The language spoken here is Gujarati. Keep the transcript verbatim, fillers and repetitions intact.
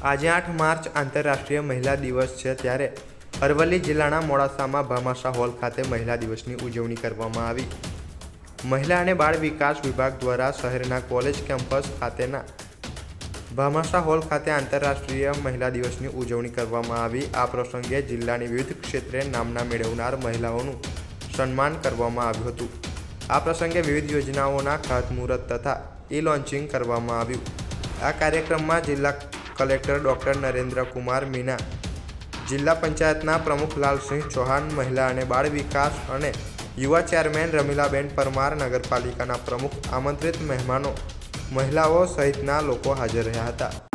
આજે આઠ માર્ચ આંતરરાષ્ટ્રીય મહિલા દિવસ છે, ત્યારે અરવલ્લી જિલ્લાના મોડાસામાં ભામાશા હોલ ખાતે મહિલા દિવસની ઉજવણી કરવામાં આવી। મહિલા અને બાળ વિકાસ વિભાગ દ્વારા શહેરના કોલેજ કેમ્પસ ખાતેના ભામાશા હોલ ખાતે આંતરરાષ્ટ્રીય મહિલા દિવસની ઉજવણી કરવામાં આવી। આ પ્રસંગે જિલ્લાની વિવિધ ક્ષેત્રે નામના મેળવનાર મહિલાઓનું સન્માન કરવામાં આવ્યું હતું। આ પ્રસંગે વિવિધ યોજનાઓના ખાતમુહૂર્ત તથા ઈ લોન્ચિંગ કરવામાં આવ્યું। આ કાર્યક્રમમાં જિલ્લા કલેક્ટર ડોક્ટર નરેન્દ્ર કુમાર મીના, જિલ્લા પંચાયતના પ્રમુખ લાલસિંહ ચૌહાણ, મહિલા અને બાળ વિકાસ અને યુવા ચેરમેન રમીલાબેન પરમાર, નગરપાલિકાના પ્રમુખ, આમંત્રિત મહેમાનો, મહિલાઓ સહિતના લોકો હાજર રહ્યા હતા।